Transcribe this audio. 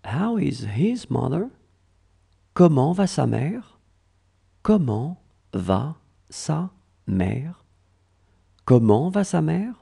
How is his mother? Comment va sa mère? Comment va sa mère? Comment va sa mère?